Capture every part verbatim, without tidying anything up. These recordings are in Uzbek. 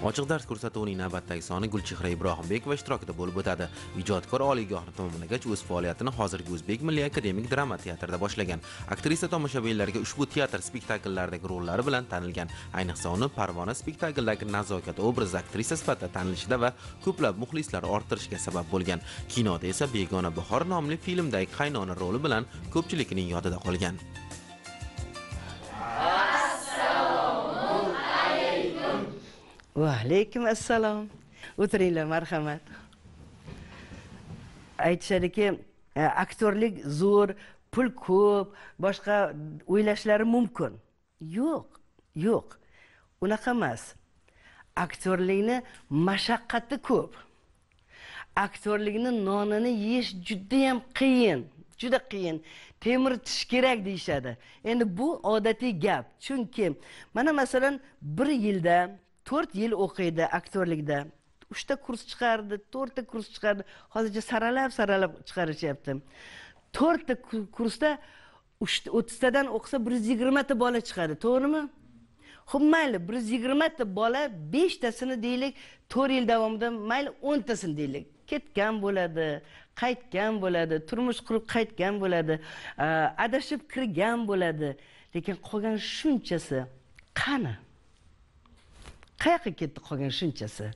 Ochiq dars ko'rsatuvining navbatdagi soni Gulchehra Ibrohimbekova ishtirokida bo'lib o'tadi. Ijodkor oliygohni tamomlagach o'z faoliyatini hozirgi O'zbek Milliy akademik drama teatrida boshlagan. Aktrisa tomoshabinlarga ushbu teatr spektakllaridagi rollari bilan tanilgan. Ayniqsa uni Parvona spektaklidagi nazokat obrazi aktrisa sifatida tanilishida va ko'plab muxlislar orttirishiga sabab bo'lgan. Kinoda esa Begona bahor nomli filmdagi qaynona roli bilan ko'pchilikning yodida qolgan. Va alaykum assalom. O'tiringlar, marhamat. Aytishadiki, aktyorlik zo'r, pul ko'p, boshqa o'ylashlari mumkin. Yo'q, yo'q. Unaqa emas. Aktyorlikni mashaqqati ko'p. Aktyorlikni nonini yeyish juda ham qiyin. Juda qiyin. Temir tish kerak deyshadi. Endi bu odatiy gap. Chunki mana masalan bir yilda to'rt yil o'qiydi aktyorlikda. uchta kurs chiqardi, to'rtta kurs chiqardi. Hozircha saralab saralab chiqarishyapti. to'rtta kursda o'ttiztadan o'qisa bir yuz yigirma ta bola chiqadi, to'g'rimi? Xo'p, mayli, bir yuz yigirma ta bola beshtasini deylik, to'rt yil davomida mayli o'ntasini deylik. Ketgan bo'ladi, qaytgan bo'ladi, turmush qurib qaytgan bo'ladi, adashib kirgan bo'ladi. Lekin qolgan shunchasi qani? Qayoqqa ketdi qolgan shunchasi?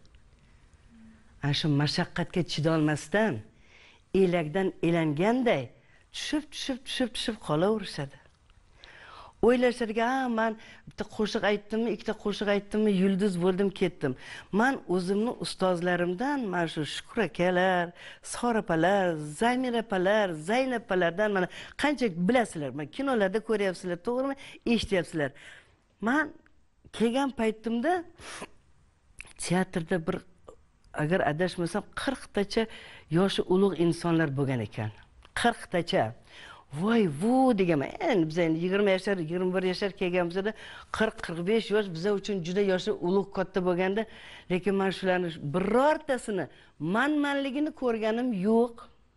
Ana shu mashaqqatga chidolmasdan, elakdan elanganday tushib, tushib, tushib, tushib qolaverishadi. O'ylashadiga, "Ha, men bitta qo'shiq aytdimmi, ikkita qo'shiq aytdimmi, yulduz bo'ldim, ketdim." Men o'zimni ustozlarimdan, mana shu Shukur akalar, Sora opalar, Zamira opalar, Zaynab opalardan mana qancha bilasizlar. Men kinolarda ko'ryapsizlar, to'g'rimi? Eshityapsizlar. Men kelgan paytimda teatrda bir agar adashmasam qirq tacha yoshi ulug' insonlar bo'lgan ekan. qirq tacha. Voy, vu deganman. Endi biz endi yigirma yashar, yigirma bir yashar kelganimizda qirq qirq besh yosh bizlar uchun juda yoshi ulug' katta bo'lganda, lekin men shularni birortasini manmanligini ko'rganim yo'q.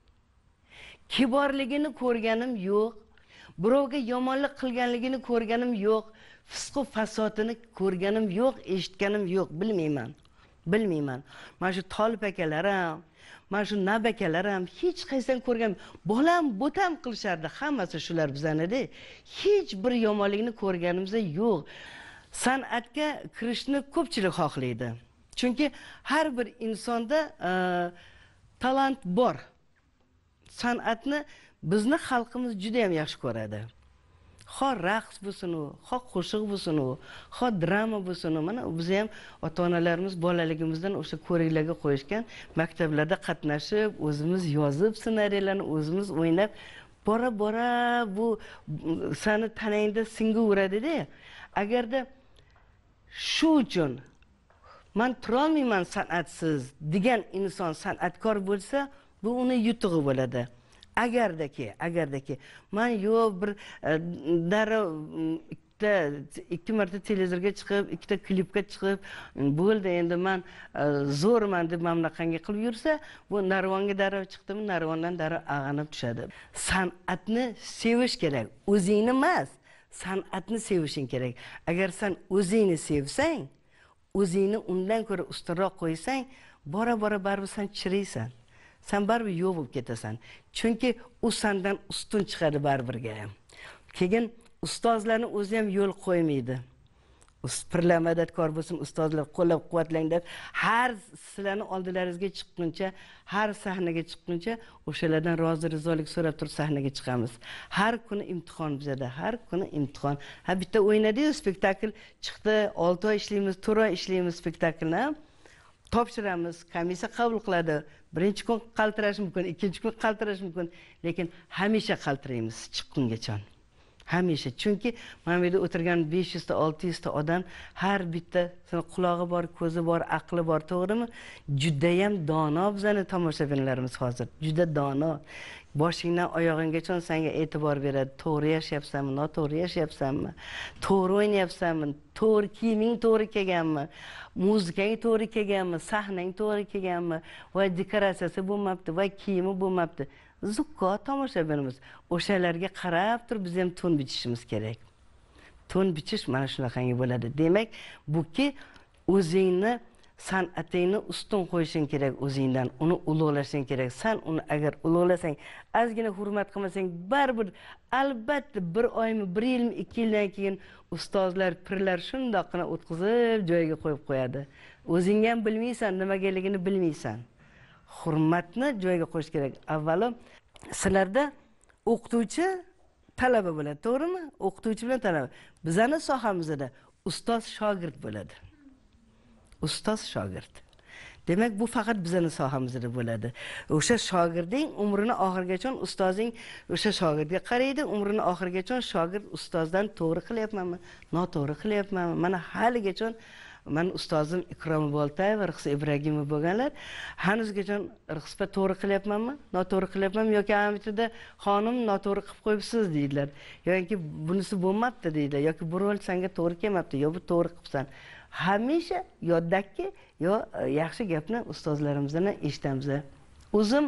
Kiborligini ko'rganim yo'q. Birovga yomonlik qilganligini ko'rganim yo'q. Fisq va fasodini ko'rganim yo'q, eshitganim yo'q, bilmayman. Bilmayman. Mana shu Tolib akalar ham, mana shu Nab akalar ham hech qaysidan ko'rgan, bolam bo'tam qilishardi, hammasi shular bizanida. Hech bir yomonlikni ko'rganimiz yo'q. San'atga kirishni ko'pchilik xohlaydi. Chunki har bir insonda talant bor. San'atni bizni xalqimiz juda ham yaxshi ko'radi. Xo raqs bo'lsin, xo qo'shiq bo'lsin, xo drama bo'lsin. Mana biz ham ota-onalarimiz bolaligimizdan o'sha ko'riklarga qo'yishgan, maktablarda qatnashib, o'zimiz yozib, ssenariylarni o'zimiz o'ynab, bora-bora bu sani tanangda singaveradi-da. Agarda shu uchun men turolmayman san'atsiz degan inson san'atkor bo'lsa, bu uni yutug'i bo'ladi. Agardaki, agardaki, men yo'q bir darrov ikkita ikki marta televizorga chiqib, ikkita klipga chiqib, bo'ldi endi men zo'rman deb mamlaqanga qilib yursa, bu narvonga darrov chiqdimi, narvondan darrov ag'anib tushadi. San'atni sevish kerak, o'zingni emas, san'atni sevishing kerak. Agar sen o'zingni sevsang, o'zingni undan ko'ra ustunroq qo'ysang, bora-bora baribir sen chiriysan. Sen baribir yo'q bo'lib ketasan. Chunki u sendan ustun chiqadi baribirga ham. Keyin ustozlarni o'zi ham yo'l qo'ymaydi. Pirlar madadkor bo'lsin, ustozlar qo'llab-quvvatlang deb har sizlarning oldilaringizga chiqquncha, har sahnaga chiqquncha o'shalardan rozi rizolik so'rab turib sahnaga chiqamiz. Har kuni imtihon bizada, har kuni imtihon. Ha bitta o'ynadi-yu spektakl chiqdi, olti oy ishlaymiz, to'rt oy ishlaymiz spektaklni. Topshiramiz, komissiya qabul qiladi. Birinchi kun qaltirash mumkin, ikkinchi kun qaltirash mumkin, lekin hamisha qaltiraymiz chiqqungacha. Hamisha. Chunki mana bu yerda o'tirgan besh yuz ta, olti yuz ta odam har bitta qulog'i bor, ko'zi bor, aqli bor, to'g'rimi? Juda ham dono bizning tomoshabinlarimiz hozir. Juda dono. Boshingdan oyog'inggacha senga e'tibor beradi. To'g'ri yashayapsanmi, noto'g'ri yashayapsanmi? To'g'ri o'ynayapsanmi? To'g'ri kiyiming to'g'ri kelganmi? Muzikang to'g'ri kelganmi? Sahnang to'g'ri kelganmi? Va dekoratsiyasi bo'lmabdi, va kiyimi bo'lmabdi. Zukko tomoshabinimiz. O'shalarga qarab turib biz ham to'n bichishimiz kerak. To'n bichish mana shunaqangi bo'ladi. Demak, buki o'zingni san'atingni ustun qo'yishing kerak o'zingdan, uni ulug'lashing kerak. Sen uni agar ulug'lasang, ozgina hurmat qilmasang, baribir albatta bir oymi, bir yilmi, ikki yildan keyin ustozlar, pirlar shundoqqina o'tkazib joyiga qo'yib qo'yadi. O'zing ham bilmaysan, nimagaligini bilmaysan. Hurmatni joyiga qo'yish kerak. Avvalo sizlarda o'qituvchi talaba bo'ladi, to'g'rimi? O'qituvchi bilan talaba. Bizning sohamizda ustoz shogird bo'ladi. Ustoz shogird. Demak, bu faqat bizning sohamizda bo'ladi. O'sha shogirding umrini oxirigacha ustozing o'sha shogirdga qaraydi, umrini oxirigacha shogird ustozdan to'g'ri qilyapmanmi, noto'g'ri qilyapmanmi? Mana haligacha men ustozim Ikrom Boltayev va Rixsi Ibragimov bo'lganlar, hanuzgacha Rixspa to'g'ri qilyapmanmi, noto'g'ri qilyapmanmi yoki amitida xonim noto'g'ri qilib qo'yibsiz deydilar. yoki bunisi bo'lmabdi deydilar, yoki bu rol senga to'g'ri kelmabdi, yo bu to'g'ri qilibsan. Hamisha yoddaki, yo yaxshi gapni ustozlarimizdan eshitamiz. O'zim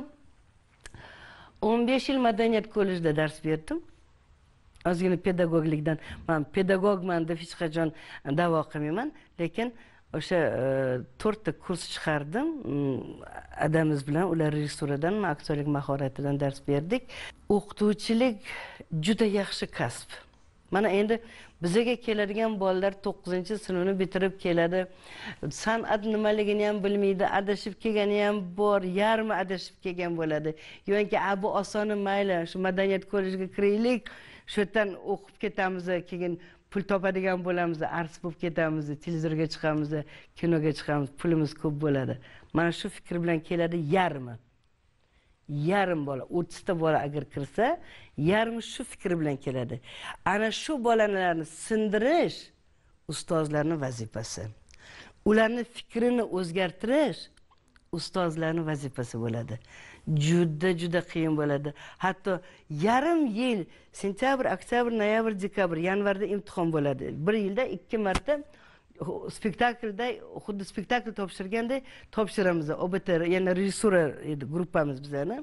o'n besh yil madaniyat kollejida dars berdim. Ozgina pedagoglikdan, men pedagogman deb hech qachon da'vo qilmayman, lekin o'sha to'rtta kurs chiqardim. Adamiz bilan ular rejissuradan, men aktyorlik mahoratidan dars berdik. O'qituvchilik juda yaxshi kasb. Mana endi bizga keladigan bolalar to'qqizinchi sinfni bitirib keladi. San'at nimaligini ham bilmaydi, adashib kelgani ham bor, yarmi adashib kelgan bo'ladi. Yo'nki bu osoni mayli, shu madaniyat kollejiga kiraylik, shu yerdan o'qib ketamiz, keyin pul topadigan bo'lamiz, artist bo'lib ketamiz, televizorga chiqamiz, kinoga chiqamiz, pulimiz ko'p bo'ladi. Mana shu fikr bilan keladi yarmi. Yarim bola, o'ttizta bola agar kirsa, yarmi shu fikr bilan keladi. Ana shu bolalarni sindirish ustozlarning vazifasi. Ularning fikrini o'zgartirish ustozlarning vazifasi bo'ladi. Juda juda qiyin bo'ladi. Hatto yarim yil, sentyabr, oktyabr, noyabr, dekabr, yanvarda imtihon bo'ladi. Bir yilda ikki marta spektaklda, xuddi spektakl topshirganda topshiramiz. O B T, ya'ni rejissura edi gruppamiz bizlarni.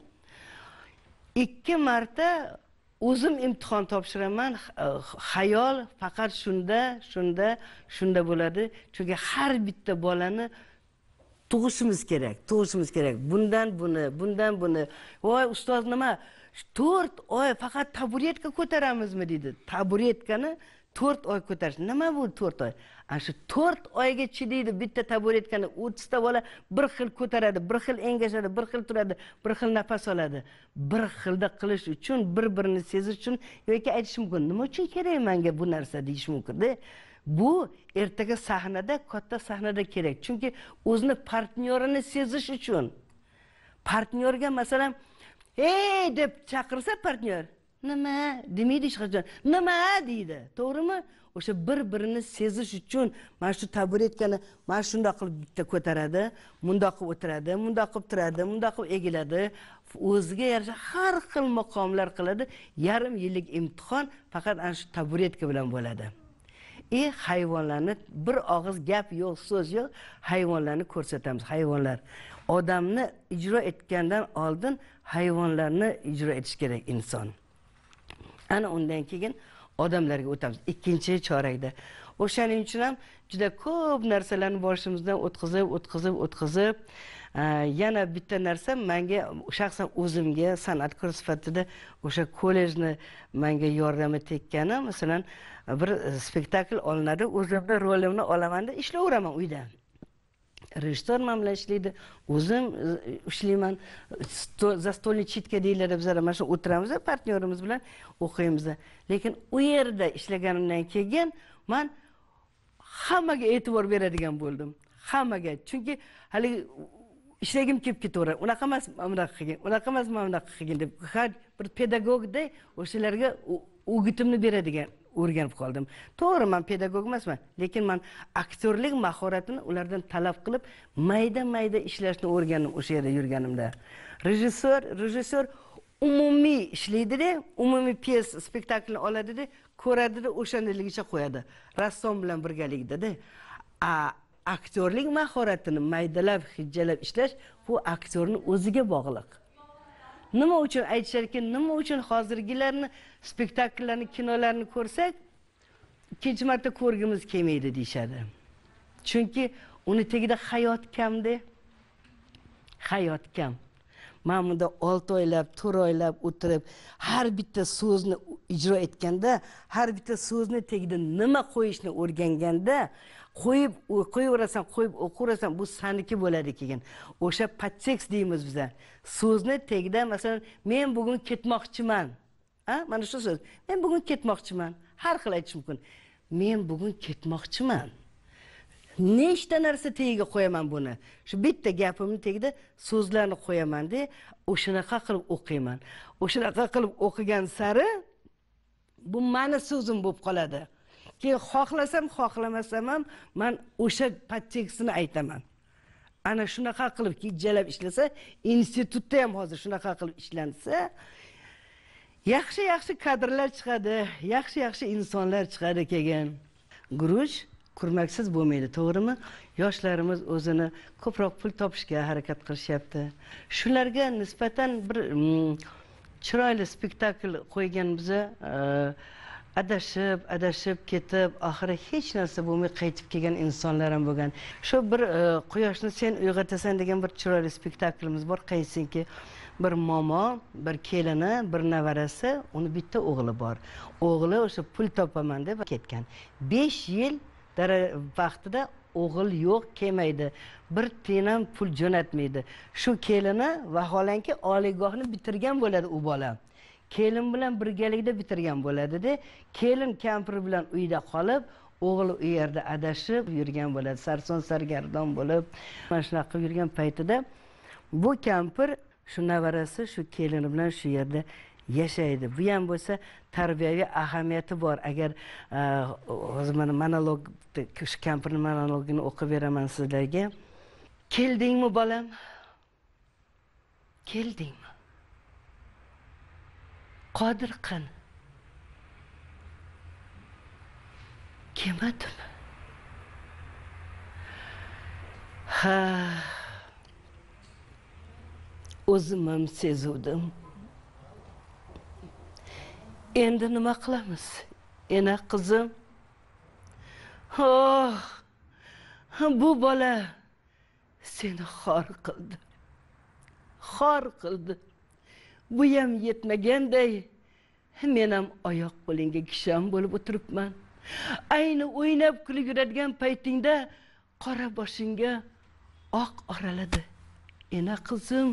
Ikki marta o'zim imtihon topshiraman. Xayol faqat shunda, shunda, shunda bo'ladi. Chunki har bitta bolani tug'ishimiz kerak, tug'ishimiz kerak. Bundan buni, bundan buni. Voy ustoz nima? to'rt oy faqat taburetka ko'taramizmi dedi. Taburetkani to'rt oy ko'tarish. Nima bu to'rt oy? Ana shu to'rt oyga chidaydi bitta taburetkani o'ttizta bola bir xil ko'taradi, bir xil engashadi, bir xil turadi, bir xil nafas oladi. Bir xilda qilish uchun, bir-birini sezish uchun yoki aytish mumkin, nima uchun kerak menga bu narsa deyish mumkin-da. Bu ertaga sahnada, katta sahnada kerak. Chunki o'zini partnyorini sezish uchun. Partnyorga masalan, "Ey" deb chaqirsa partnyor, nima demaydi hech qachon. Nima deydi. To'g'rimi? O'sha bir-birini sezish uchun mana shu taburetkani mana shunday qilib bitta ko'taradi, mundoq qilib o'tiradi, mundoq qilib turadi, mundoq qilib egiladi. O'ziga yarasha har xil maqomlar qiladi. Yarim yillik imtihon faqat ana shu taburetka bilan bo'ladi. E hayvonlarni bir og'iz gap yo'q, so'z yo'q, hayvonlarni ko'rsatamiz. Hayvonlar odamni ijro etgandan oldin hayvonlarni ijro etish kerak inson. Ana undan keyin odamlarga o'tamiz. Ikkinchi chorakda. O'shaning uchun ham juda ko'p narsalarni boshimizdan o'tkazib, o'tkazib, o'tkazib, yana bitta narsa menga shaxsan o'zimga san'atkor sifatida o'sha kollejni menga yordami tekkani, masalan, bir spektakl olinadi, o'zimda rolimni olaman deb ishlayveraman uyda. Rejissor men bilan ishlaydi, o'zim ishlayman, za stolni chitka deyiladi, bizlar mana shu o'tiramiz, partnyorimiz bilan o'qiymiz. Lekin u yerda ishlaganimdan keyin men hammaga e'tibor beradigan bo'ldim. Hammaga. Chunki hali ishlagim kelib ketaveradi. Unaqa emas, bunaqa qilgin, unaqa emas, bunaqa qilgin deb har bir pedagogday o'shalarga o'gitimni beradigan o'rganib qoldim. To'g'ri, men pedagog emasman, lekin men aktyorlik mahoratini ulardan talab qilib, mayda-mayda ishlashni o'rgandim o'sha yerda yurganimda. Rejissor, rejissor umumiy ishlaydi-da, umumiy pyes, spektaklni oladi-da, ko'radi-da, o'shandaligicha qo'yadi. Rassom bilan birgalikda-da. A aktyorlik mahoratini maydalab, hijjalab ishlash bu aktyorning o'ziga bog'liq. Nima uchun aytisharki, nima uchun hozirgilarni spektakllarni, kinolarni ko'rsak, ikkinchi marta ko'rgimiz kelmaydi deyshadi. Chunki uni tagida hayot kamda. Hayot kam. Men bunda olti oylab, to'rt oylab o'tirib, har bitta so'zni ijro etganda, har bitta so'zni tagida nima qo'yishni o'rganganda, qo'yib qo'yaverasan, qo'yib o'qirasan, bu saniki bo'ladi keyin. O'sha podtekst deymiz biz. So'zni tagida, masalan, men bugun ketmoqchiman. Ha? Mana shu so'z. Men bugun ketmoqchiman. Har xil aytish mumkin. Men bugun ketmoqchiman. Nechta narsa tagiga qo'yaman buni. Shu bitta gapimni tagida so'zlarni qo'yaman-da, o'shanaqa qilib o'qiyman. O'shanaqa qilib o'qigan sari bu meni so'zim bo'lib qoladi. Keyin xohlasam, xohlamasam ham men o'sha podtekstni aytaman. Ana shunaqa qilib ijjalab ishlasa, institutda ham hozir shunaqa qilib ishlansa, yaxshi-yaxshi kadrlar chiqadi, yaxshi-yaxshi insonlar chiqadi keyin. Guruch kurmaksiz bo'lmaydi, to'g'rimi? Yoshlarimiz o'zini ko'proq pul topishga harakat qilishyapti. Shularga nisbatan bir mm, chiroyli spektakl qo'ygan biza adashib, adashib ketib, oxiri hech narsa bo'lmay qaytib kelgan insonlar ham bo'lgan. Shu bir quyoshni sen uyg'otasan degan bir chiroyli spektaklimiz bor, qaysinki bir momo, bir kelini, bir nevarasi, uni bitta o'g'li bor. O'g'li o'sha pul topaman deb ketgan. besh yil vaqtida o'g'il yo'q, kelmaydi. Bir tiyin ham pul jo'natmaydi. Shu kelini vaholanki oliygohni bitirgan bo'ladi u bola. Kelin bilan birgalikda bitirgan bo'ladi-da, kelin kampir bilan uyda qolib, o'g'li u yerda adashib yurgan bo'ladi, sarson sargardon bo'lib. Mana shunaqa yurgan paytida bu kampir shu nevarasi shu kelini bilan shu yerda yashaydi. Bu ham bo'lsa tarbiyaviy ahamiyati bor. Agar hozir mana monolog, shu kampirning monologini o'qib beraman sizlarga. Keldingmi bolam? Keldingmi? Qodir qani? Kelmadimi? Ha. O'zim ham sezuvdim. Endi nima qilamiz? Ena qizim. Oh, bu bola seni xor qildi. Xor qildi. Bu ham yetmaganday, men ham oyoq qo'lingga kisham bo'lib o'tiribman. Ayni o'ynab kulib yuradigan paytingda qora boshingga oq oraladi. Ena qizim.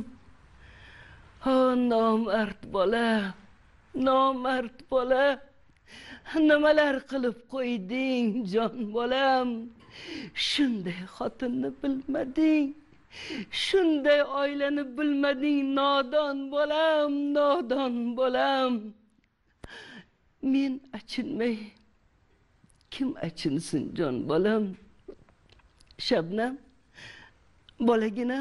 Oh, nomard bola. Nomard bola, nimalar qilib qo'yding, jon bolam? Shunday xotinni bilmading, shunday oilani bilmading, nodon bolam, nodon bolam. Men achinmay, kim achinsin, jon bolam? Shabnam, bolaginam,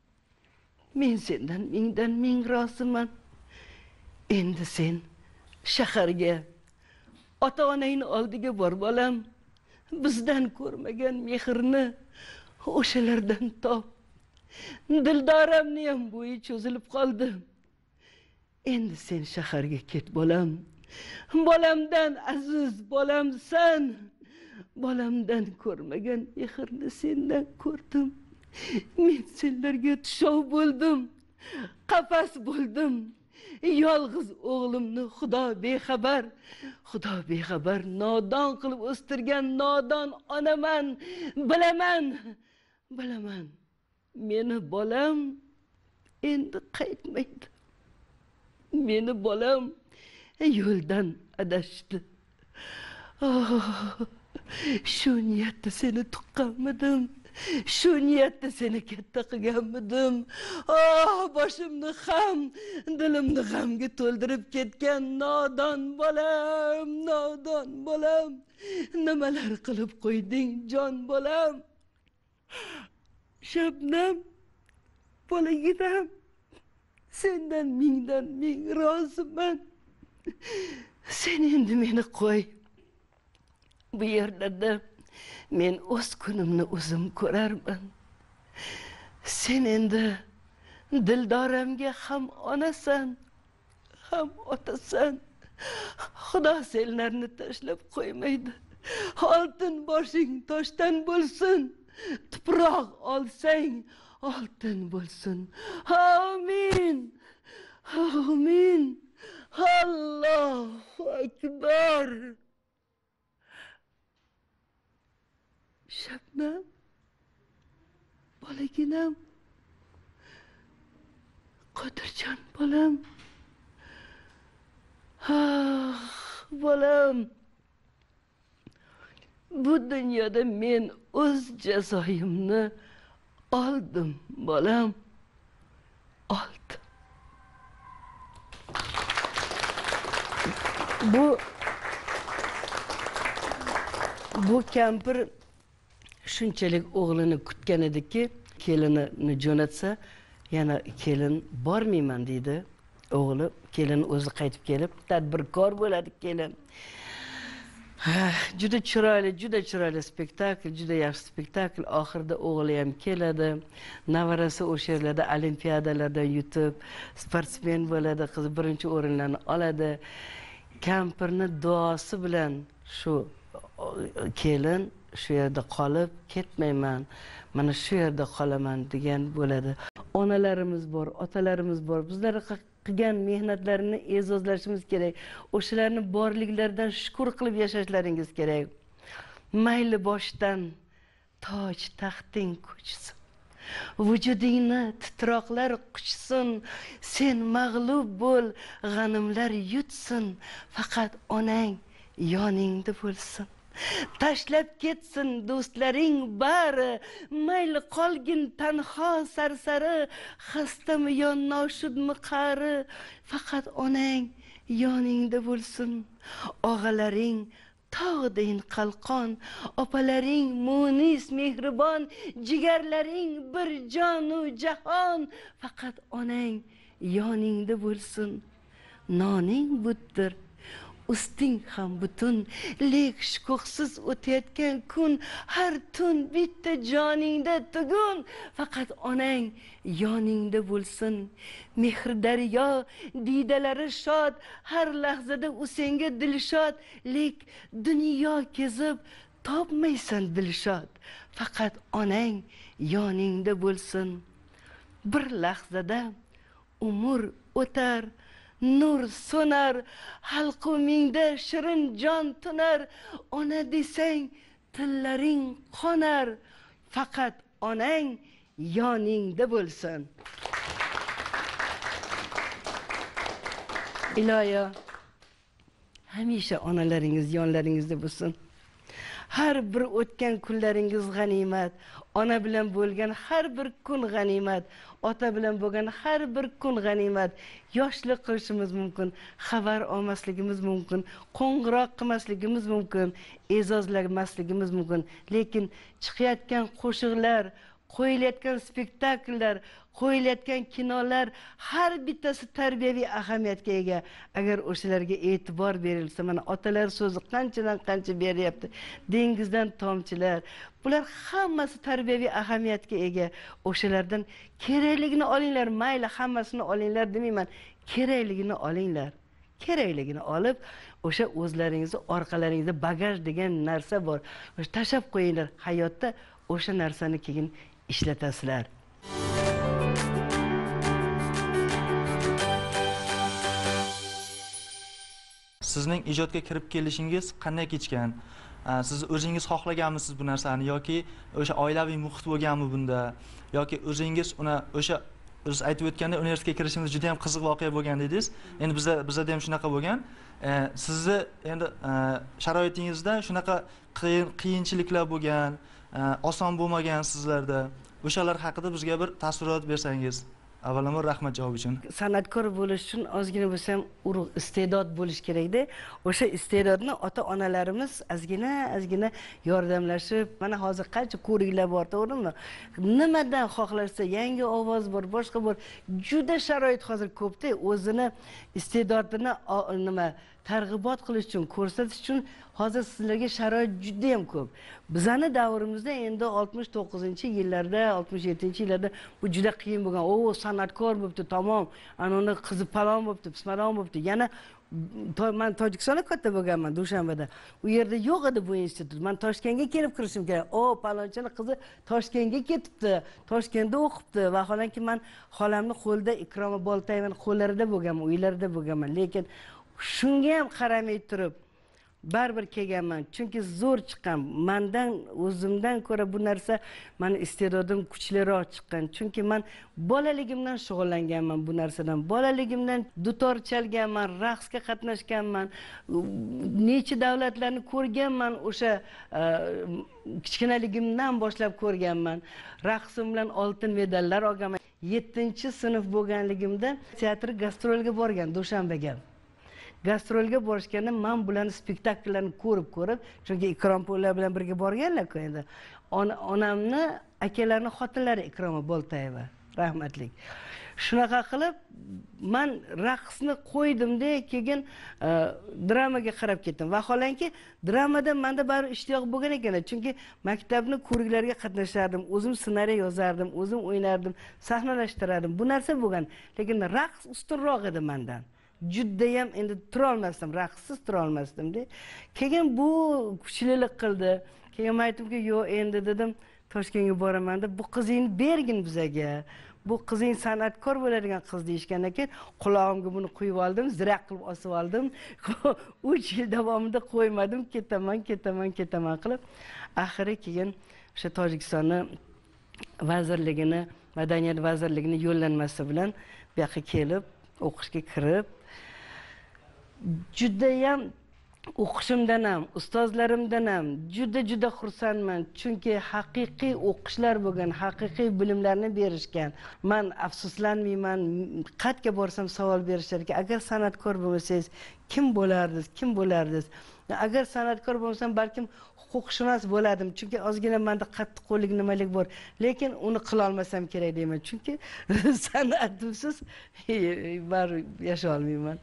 men sendan mingdan ming roziman. Endi sen shaharga, ota-onangni oldiga bor bolam. Bizdan ko'rmagan mehrni o'shalardan top. Dildoramni ham bo'yi cho'zilib qoldi. Endi sen shaharga ket bolam. Bolamdan aziz bolamsan. Bolamdan ko'rmagan mehrni sendan ko'rdim. Men senlarga tushov bo'ldim. Qafas bo'ldim. Yolg'iz o'g'limni Xudo bexabar, Xudo bexabar nodon qilib o'stirgan nodon onaman, bilaman, bilaman. Meni bolam endi qaytmaydi. Meni bolam yo'ldan adashdi. Oh, shu niyatda seni tuqqanmidim. Shu niyatda seni katta qilganmidim. Oh, boshimni ham, dilimni g'amga to'ldirib ketgan nodon bolam, nodon bolam. Nimalar qilib qo'yding, jon bolam? Shabnam, bolaginam, sendan mingdan ming roziman. Sen endi meni qo'y. Bu yerlarda men o'z kunimni o'zim ko'rarman. Sen endi dildoramga ham onasan, ham otasan. Xudo senlarni tashlab qo'ymaydi. Oltin boshing toshdan bo'lsin. tuproq olsang oltin bo'lsin. Amin. Amin. Allohu akbar. Shabnam, bolaginam, Qodirjon bolam. Ah, bolam. Bu dunyoda men o'z jazoimni oldim, bolam. Oldim. Bu bu kampir shunchalik o'g'lini kutgan ediki, kelinini jo'natsa, yana kelin bormayman deydi. O'g'li kelin o'zi qaytib kelib, tadbirkor bo'ladi kelin. Juda chiroyli, juda chiroyli spektakl, juda yaxshi spektakl. Oxirida o'g'li ham keladi. Navarasi o'sha yerlarda olimpiadalarda yutib, sportsmen bo'ladi, qiz birinchi o'rinlarni oladi. Kampirni duosi bilan shu kelin shu yerda qolib ketmayman, mana shu yerda qolaman degan bo'ladi. Onalarimiz bor, otalarimiz bor. Bizlar qilgan mehnatlarini e'zozlashimiz kerak. O'shalarni borliklaridan shukr qilib yashashlaringiz kerak. Mayli boshdan toj taxting ko'chsin. Vujudingni titroqlar quchsin. Sen mag'lub bo'l, g'animlar yutsin. Faqat onang yoningda bo'lsin. Tashlab ketsin do'stlaring bari, mayli qolgin tanho sarsari, xastami yo noshudmi qari, faqat onang yoningda bo'lsin. Og'alaring tog'dayin qalqon, opalaring munis mehribon, jigarlaring bir jonu jahon, faqat onang yoningda bo'lsin. Noning butdir, usting ham butun, lek shukuhsiz o'tayotgan kun, har tun bitta joningda tugun, faqat onang yoningda bo'lsin. Mehr daryo, diydalari shod, har lahzada u senga dilshod, lek dunyo kezib topmaysan dilshod, faqat onang yoningda bo'lsin. Bir lahzada umr o'tar, nur so'nar, halqu mingda shirin jon tunar. Ona desang tillaring qonar, faqat onang yoningda bo'lsin. Iloyo, hamisha onalaringiz yonlaringizda bo'lsin. Har bir o'tgan kunlaringiz g'animat. Ona bilan bo'lgan har bir kun g'animat. Ota bilan bo'lgan har bir kun g'animat. Yoshlik qilishimiz mumkin, xabar olmasligimiz mumkin, qo'ng'iroq qilmasligimiz mumkin, e'zozlamasligimiz mumkin. Lekin chiqayotgan qo'shiqlar, qo'yilayotgan spektakllar, qo'yilayotgan kinolar har bittasi tarbiyaviy ahamiyatga ega. Agar o'shalarga e'tibor berilsa, mana otalar so'zi qanchadan qancha beryapti. Dengizdan tomchilar. Bular hammasi tarbiyaviy ahamiyatga ega. O'shalardan kerakligini olinglar, mayli hammasini olinglar demayman. Kerakligini olinglar. Kerakligini olib, o'sha o'zlaringizni orqalaringizda bagaj degan narsa bor. O'sha tashab qo'yinglar. Hayotda o'sha narsani keyin ishlatasizlar. Sizning ijodga kirib kelishingiz qanday kechgan? Siz o'zingiz xohlaganmisiz bu narsani yoki o'sha oilaviy muhit bo'lganmi bunda, yoki o'zingiz uni o'sha biz aytib o'tganda universitetga kirishimiz juda ham qiziq voqea bo'lgan dedingiz. Endi bizda bizda ham shunaqa bo'lgan. Sizni endi sharoitingizda shunaqa qiyinchiliklar bo'lgan, oson bo'lmagan sizlarda. O'shalar haqida bizga bir taassurot bersangiz. Avvalambor rahmat javob uchun. San'atkor bo'lish uchun ozgina bo'lsa ham urug' iste'dod bo'lish kerakda. O'sha iste'dodni ota-onalarimiz ozgina ozgina yordamlashib, mana hozir qancha ko'riklar bor, to'g'rimi? Nimadan xohlashsa, yangi ovoz bor, boshqa bor. Juda sharoit hozir ko'pda, o'zini iste'dodini nima targ'ibot qilish uchun, ko'rsatish uchun hozir sizlarga sharoit juda ham ko'p. Bizning davrimizda endi oltmish to'qqizinchi yillarda, oltmish yettinchi yillarda bu juda qiyin bo'lgan. O, san'atkor bo'libdi, tamom. Ana uni qizi palon bo'libdi, pismalon bo'libdi. Yana man Tojikistonda katta bo'lganman Dushanbada. U yerda yo'q edi bu institut. Men Toshkentga kelib kirishim kerak. O, palonchani qizi Toshkentga ketibdi, Toshkentda o'qibdi. Vaholanki men xolamni qo'lida Ikroma Boltayevani qo'llarida bo'lganman, uylarida bo'lganman. Lekin shunga ham qaramay turib baribir kelganman. Chunki zo'r chiqqan. Mendan o'zimdan ko'ra bu narsa meni iste'dodim kuchliroq chiqqan. Chunki men bolaligimdan shug'ullanganman bu narsadan. Bolaligimdan dutor chalganman, raqsga qatnashganman. Necha davlatlarni ko'rganman, o'sha kichkinaligimdan boshlab ko'rganman. Raqsim bilan oltin medallar olganman. yettinchi sinf bo'lganligimda teatr gastrolga borgan Dushanbaga. Gastrolga borishganda men bularni spektakllarni ko'rib ko'rib, chunki Ikrom ular bilan birga borganlar-ku endi. Onamni akalarning xotinlari Ikroma Boltayeva, rahmatlik. Shunaqa qilib men raqsni qo'ydimda, keyin dramaga qarab ketdim. Vaholanki dramada menda bari ishtiyoq bo'lgan ekan, chunki maktabni ko'riklarga qatnashardim, o'zim ssenariy yozardim, o'zim o'ynardim, sahnalashtirardim. Bu narsa bo'lgan, lekin raqs ustunroq edi mendan. Juddayam endi tura olmasdim, raqssiz tura olmasdim-da. Keyin bu kuchlilik qildi. Keyin men aytdimki, "Yo'q, endi dedim, Toshkentga boraman deb, bu qizingni bergin bizaga. Bu qizing san'atkor bo'ladigan qiz" deyishgandan keyin qulog'imga buni qo'yib oldim, ziraq qilib osib oldim. uch yil davomida qo'ymadim, ketaman, ketaman, ketaman qilib, oxiri keyin o'sha Tojikistonni vazirligini, madaniyat vazirligining yo'llanmasi bilan bu yoqqa kelib, o'qishga kirib, judayam o'qishimdan ham, ustozlarimdan ham juda juda xursandman, chunki haqiqiy o'qishlar bo'lgan, haqiqiy bilimlarni berishgan. Men afsuslanmayman, qayerga borsam savol berishar ekan, agar san'atkor bo'lmasangiz kim bo'lardingiz, kim bo'lardingiz? Agar san'atkor bo'lsam, balkim huquqshunos bo'ladim, chunki ozgina menda qattiqqo'llik nimalik bor, lekin uni qila olmasam kerak deyman, chunki san'atimsiz baribir yashay olmayman.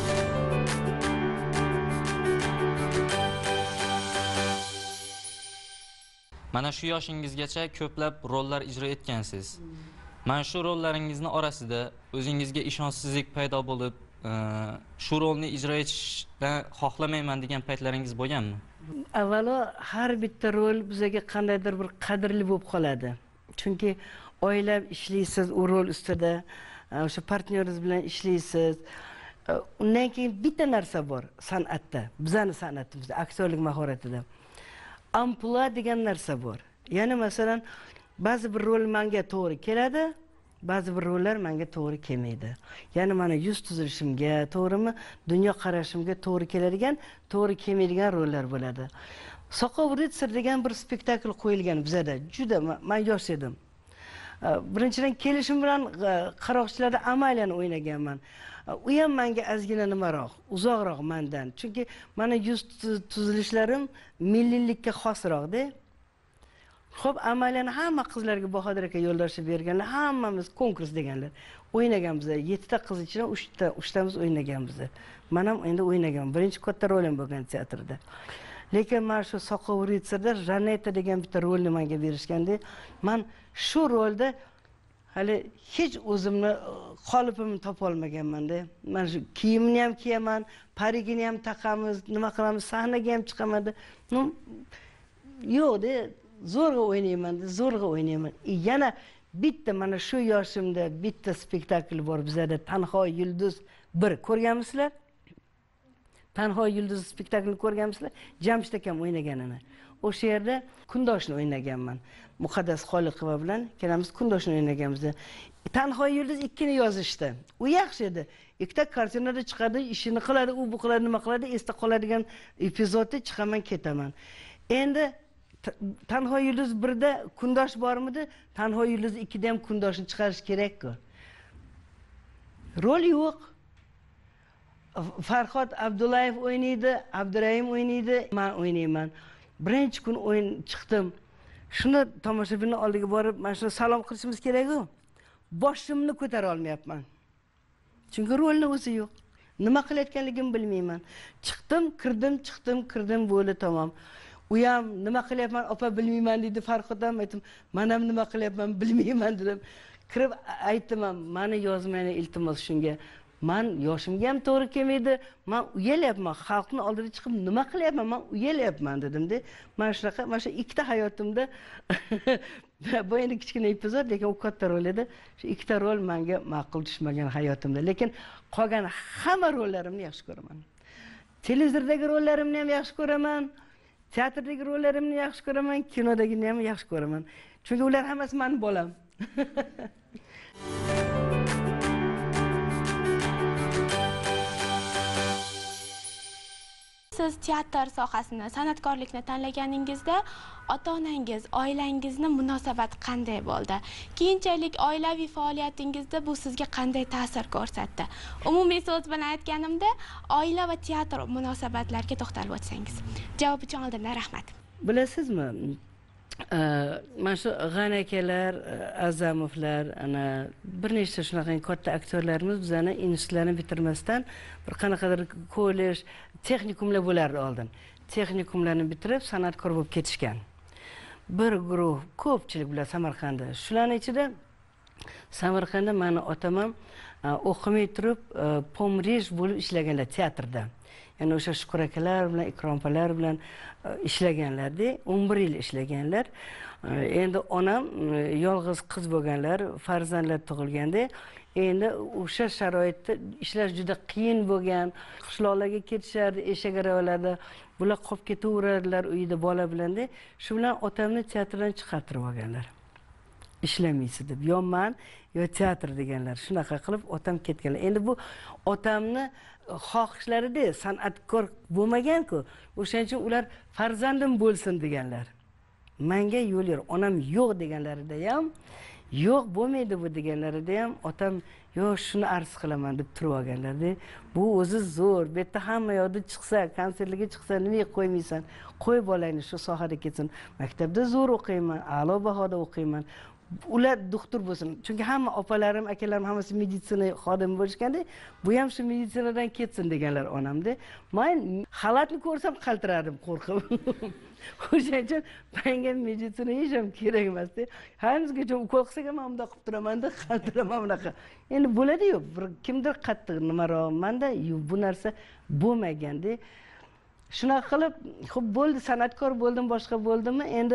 Mana shu yoshingizgacha ko'plab rollar ijro etgansiz. Mana shu rollaringizni orasida o'zingizga ishonchsizlik paydo bo'lib, shu rolni ijro etishdan xohlamayman degan paytlaringiz bo'lganmi? Avvalo, har bitta rol bizga qandaydir bir qadrli bo'lib qoladi. Chunki oylab ishlaysiz u rol ustida, o'sha partnyoringiz bilan ishlaysiz. Undan keyin bitta narsa bor san'atda, bizning san'atimizda, aktyorlik mahoratida. Ampula degan narsa bor. Ya'ni masalan, ba'zi bir rol menga to'g'ri keladi, ba'zi bir rollar menga to'g'ri kelmaydi. Ya'ni mana yuz tuzilishimga, to'g'rimi, dunyo qarashimga to'g'ri keladigan, to'g'ri kelmaydigan rollar bo'ladi. Soqov ritsar degan bir spektakl qo'yilgan bizada. Juda men yosh edim. Birinchidan kelishim bilan qaroqchilarda Amaliyani o'ynaganman. U ham menga ozgina nimaroq, uzoqroq mendan. Chunki mana yuz tuzilishlarim milliylikka xosroq-da. Xo'p, Amaliyani hamma qizlarga Bahodir aka yo'ldoshib berganlar, hammamiz konkurs deganlar. O'ynaganmiz. yettita qiz ichidan uchta, uchtamiz o'ynaganmiz. Men ham endi o'ynagan. Birinchi katta rolim bo'lgan teatrda. Lekin men shu Soqov ritsarda Janeta degan bitta rolni menga berishganda, men shu rolda hali hech o'zimni qolipimni topa olmaganman-da. Men shu kiyimni ham kiyaman, parigini ham taqamiz, nima qilamiz, sahnaga ham chiqaman-da. Yo'q-da, zo'rg'a o'ynayman, zo'rg'a o'ynayman. Yana bitta mana shu yoshimda bitta spektakl bor bizada, Tanho yulduz bir. Ko'rganmisizlar? Tanho yulduz spektaklini ko'rganmisizlar? Jamshid akam o'ynaganini. O'sha yerda kundoshni o'ynaganman. Muqaddas Xoliqova bilan ikkalamiz kundoshni o'ynaganmiz. Tanho yulduz ikkini yozishdi. U yaxshi edi. Ikkita kartinada chiqadi, ishini qiladi, u bu qiladi, nima qiladi, esda qoladigan epizodda chiqaman, ketaman. Endi Tanho yulduz birda kundosh bormidi? Tanho yulduz ikkida ham kundoshni chiqarish kerak-ku. Rol yo'q. Farhod Abdullayev o'ynaydi, Abdurahim o'ynaydi, men o'ynayman. Birinchi kun o'yin chiqdim. Shuni tomoshabinning oldiga borib, mana shuni salom qilishimiz kerak-ku. Boshimni ko'tara olmayapman. Chunki rolning o'zi yo'q. Nima qilayotganligimni bilmayman. Chiqdim, kirdim, chiqdim, kirdim, bo'ldi, tamom. U ham nima qilyapman, opa bilmayman dedi Farhod ham. Aytdim, men ham nima qilyapman bilmayman dedim. Kirib aytdim, meni yozmang iltimos shunga. man yoshimga ham to'g'ri kelmaydi, man uyalyapman, xalqni oldiga chiqib nima qilyapman, man uyalyapman dedimda. Mana shunaqa, mana shu ikkita hayotimda bu endi kichkina epizod, lekin u katta rol edi. Shu ikkita rol menga ma'qul tushmagan hayotimda, lekin qolgan hamma rollarimni yaxshi ko'raman. Televizordagi rollarimni ham yaxshi ko'raman, teatrdagi rollarimni yaxshi ko'raman, kinodagini ham yaxshi ko'raman. Chunki ular hammasi mening bolam. Siz teatr sohasini, san'atkorlikni tanlaganingizda ota-onangiz, oilangizni munosabati qanday bo'ldi? Keyinchalik oilaviy faoliyatingizda bu sizga qanday ta'sir ko'rsatdi? Umumiy so'z bilan aytganimda, oila va teatr munosabatlariga to'xtalib o'tsangiz. Javob uchun oldindan rahmat. Bilasizmi? Mana shu G'ani akalar, Azamovlar, ana bir nechta shunaqa katta aktyorlarimiz bizani institutlarni bitirmasdan bir qanaqadir kollej, texnikumlar bo'lardi oldin. Texnikumlarni bitirib san'atkor bo'lib ketishgan. Bir guruh ko'pchilik bilan Samarqandda. Shularning ichida Samarqandda meni otam ham o'qimay turib pomrej bo'lib ishlaganlar teatrda. Ya'ni o'sha Shukur akalar bilan, Ikrom opalar bilan ishlaganlarda, o'n bir yil ishlaganlar. Endi onam yolg'iz qiz bo'lganlar, farzandlar tug'ilganda, endi o'sha sharoitda ishlash juda qiyin bo'lgan. Qishloqlarga ketishardi, eshak aravalarda, bular qolib ketaveradilar uyda bola bilanda. Shu bilan otamni teatrdan chiqartirib olganlar. Ishlamaysiz deb, yo men, yo teatr deganlar. Shunaqa qilib otam ketganlar. Endi bu otamni xohishlarida san'atkor bo'lmagan-ku. O'shaning uchun ular farzandim bo'lsin deganlar. Menga yo'l yo'q, onam yo'q deganlarida ham, yo'q bo'lmaydi bu deganlarida ham otam yo'q shuni arz qilaman deb turib olganlarda. Bu o'zi zo'r. Bu yerda hamma yoqda chiqsa, konsertlarga chiqsa, nimaga qo'ymaysan? Qo'y bolangni shu sohada ketsin. Maktabda zo'r o'qiyman, a'lo bahoda o'qiyman. Ular doktor bo'lsin. Chunki hamma opalarim, akalarim hammasi meditsina xodimi bo'lishganda, bu ham shu meditsinadan ketsin deganlar onamda. Men xalatni ko'rsam qaltirardim qo'rqib. O'shaning uchun menga meditsina hech ham kerak emasdi. Hanuzgacha ukol qilsak ham bunday qilib turaman-da, qaltiraman bunaqa. Endi bo'ladi-yu, bir kimdir qattiq nimaroq manda, bu narsa bo'lmaganda. Shunaqa qilib, xo'p bo'ldi, san'atkor bo'ldim, boshqa bo'ldimmi? Endi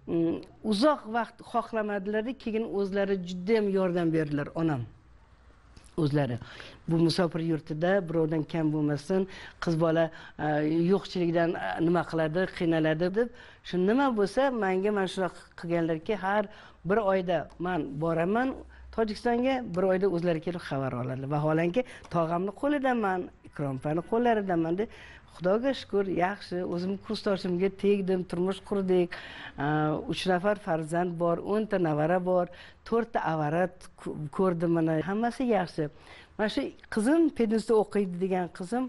uzoq vaqt xohlamadilar-da, keyin o'zlari juda ham yordam berdilar onam. O'zlari bu musofir yurtida birovdan kam bo'lmasin, qiz bola yo'qchilikdan nima qiladi, qiynaladi deb, shu nima bo'lsa, menga mana shunaqa qilganlarki, har bir oyda men boraman Tojikistonga, bir oyda o'zlari kelib xabar oladilar. Vaholanki, tog'amni qo'lidaman, Ikrom opani qo'llaridaman deb Xudoga shukr, yaxshi, o'zim kursdoshimga tegdim, turmush qurdik. uch nafar farzand bor, o'n ta navara bor, to'rt ta avarat ko'rdim mana. Hammasi yaxshi. Mana shu qizim pedagogda o'qiydi degan qizim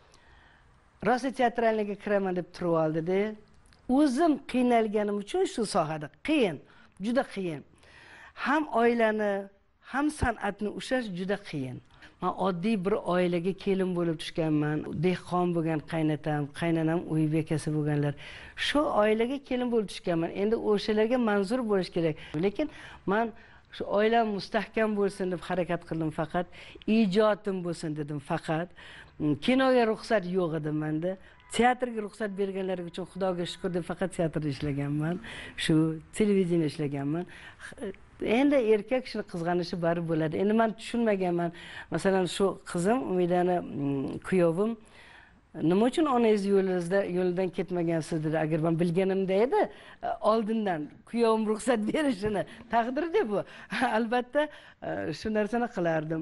rosa teatralniga kiraman deb turib oldi-da. O'zim qiynalganim uchun shu sohada qiyin, juda qiyin. Ham oilani, ham san'atni ushlash juda qiyin. Men oddiy bir oilaga kelin bo'lib tushganman. Dehqon bo'lgan qaynatam, qaynanam uy bekasi bo'lganlar. Shu oilaga kelin bo'lib tushganman. Endi o'shalarga manzur bo'lish kerak. Lekin men shu oilam mustahkam bo'lsin deb harakat qildim faqat. Ijodim bo'lsin dedim faqat. Kinoga ruxsat yo'q edi menda. Teatrga ruxsat berganlar uchun Xudoga shukr deb faqat teatrda ishlaganman. Shu televideniya ishlaganman. Endi erkak kishini qizg'anishi bari bo'ladi. Endi men tushunmaganman. Masalan, shu qizim, Umidani kuyovim, nima uchun onangiz yo'lingizda yo'ldan ketmagansiz dedi. Agar men bilganimda edi, oldindan kuyovim ruxsat berishini, taqdirda bu. Albatta, shu narsani qilardim.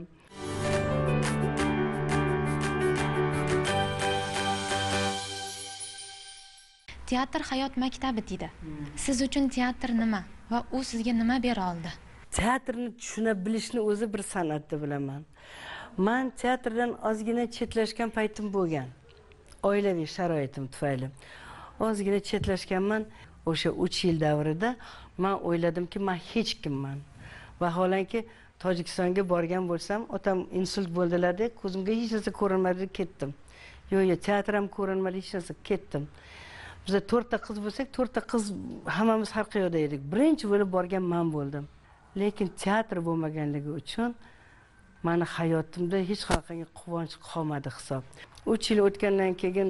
Teatr hayot maktabi dedi. Siz uchun teatr nima va u sizga nima bera oldi? Teatrni tushuna bilishni o'zi bir san'at deb bilaman. Men teatrdan ozgina chetlashgan paytim bo'lgan. Oilaviy sharoitim tufayli. Ozgina chetlashganman. O'sha uch yil davrida men o'yladimki, men hech kimman. Vaholanki Tojikistonga borgan bo'lsam, otam insult bo'ldilarda, ko'zimga hech narsa ko'rinmadi, ketdim. Yo'q, yo'q, teatr ham ko'rinmadi, hech narsa, ketdim. Biz to'rtta qiz bo'lsak, to'rtta qiz hammamiz har qayerda edik. Birinchi bo'lib borgan men bo'ldim. Lekin teatr bo'lmaganligi uchun mani hayotimda hech qanaqangi quvonch qolmadi hisob. uch yil o'tgandan keyin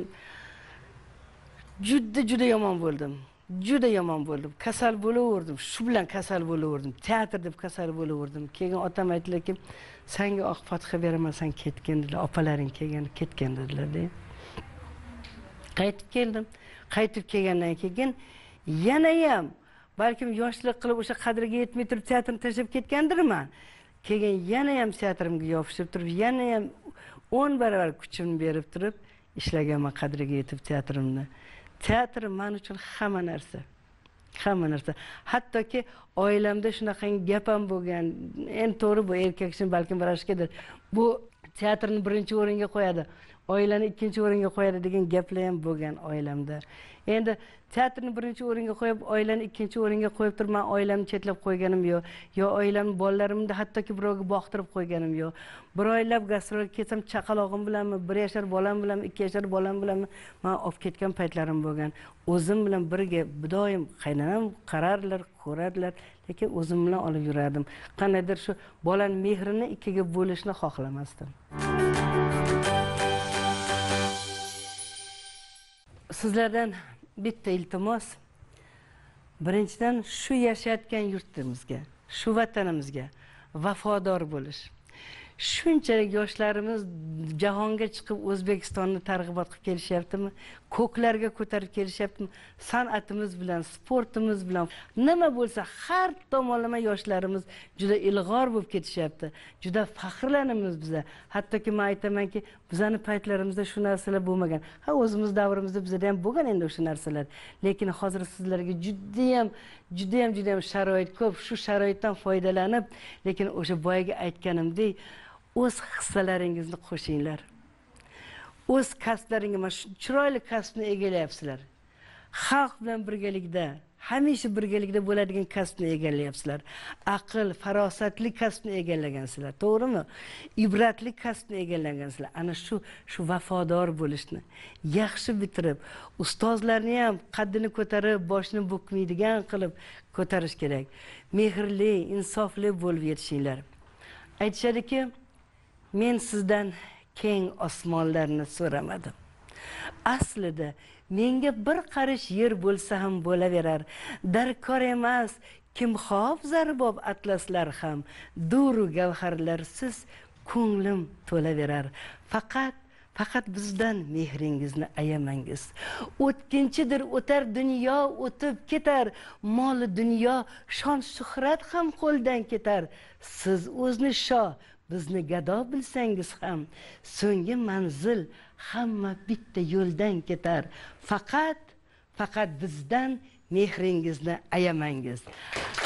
juda juda yomon bo'ldim. Juda yomon bo'ldim. Kasal bo'laverdim. Shu bilan kasal bo'laverdim. Teatr deb kasal bo'laverdim. Keyin otam aytdilarki, senga oq fotiha beraman, sen ketgin dedilar. Opalaring kelgan, ketgan dedilar. Qaytib keldim. Qaytib kelgandan keyin yana ham balkim yoshlik qilib o'sha qadriga yetmay turib teatrni tashlab ketgandirman. Keyin yana ham teatrimga yopishib turib, yana ham o'n barobar kuchimni berib turib ishlaganman qadriga yetib teatrimni. Teatr men uchun hamma narsa. Hamma narsa. Hattoki oilamda shunaqangi gap ham bo'lgan. Endi to'g'ri bu erkak uchun balkim birashkadir. Bu teatrni birinchi o'ringa qo'yadi, oilani ikkinchi o'ringa qo'yadi degan gaplar ham bo'lgan oilamda. Endi teatrni birinchi o'ringa qo'yib, oilani ikkinchi o'ringa qo'yib turib, men oilamni chetlab qo'yganim yo'q. Yo oilamni, bolalarimni hattoki birovga boqtirib qo'yganim yo'q. Bir oylab gastrolga ketsam, chaqalog'im bilanmi, bir yashar bolam bilanmi, ikki yashar bolam bilanmi men olib ketgan paytlarim bo'lgan. O'zim bilan birga doim qaynonam qararlar, ko'rarlar, lekin o'zim bilan olib yurardim. Qanaydir shu bolaning mehrini ikkiga bo'lishni xohlamasdim. Sizlardan bitta iltimos. Birinchidan shu yashayotgan yurtimizga, shu vatanimizga vafodor bo'lish. Shunchalik yoshlarimiz jahonga chiqib O'zbekistonni targ'ibot qilib kelishyaptimi? Ko'klarga ko'tarib kelishyaptimi? San'atimiz bilan, sportimiz bilan nima bo'lsa har tomonlama yoshlarimiz juda ilg'or bo'lib ketishyapti. Juda faxrlanamiz biza. Hattoki men aytamanki, bizning paytlarimizda shu narsalar bo'lmagan. Ha, o'zimiz davrimizda bizda ham bo'lgan endi o'sha narsalar. Lekin hozir sizlarga juda ham, juda ham, juda ham sharoit ko'p. Shu sharoitdan foydalanib, lekin o'sha boyaga aytganimdek, o'z hissalaringizni qo'shinglar. O'z kasblaringizga, mana shu chiroyli kasbni egallayapsizlar. Xalq bilan birgalikda, hamisha birgalikda bo'ladigan kasbni egallayapsizlar. Aql, farosatli kasbni egallagansizlar, to'g'rimi? Ibratli kasbni egallagansizlar. Ana shu shu vafodor bo'lishni yaxshi bitirib, ustozlarni ham qaddini ko'tarib, boshini bukmaydigan qilib ko'tarish kerak. Mehrli, insofli bo'lib yetishinglar. Aytishadiki, men sizdan keng osmonlarni so'ramadim. Aslida menga bir qarish yer bo'lsa ham bo'laverar. Darkor emas kimxob zarbob atlaslar ham, duru gavharlarsiz ko'nglim to'laverar. Faqat Faqat bizdan mehringizni ayamangiz. O'tkinchidir, o'tar dunyo, o'tib ketar. Mol dunyo, shon shuhrat ham qo'ldan ketar. Siz o'zni shoh, bizni gado bilsangiz ham, so'nggi manzil hamma bitta yo'ldan ketar. Faqat faqat bizdan mehringizni ayamangiz.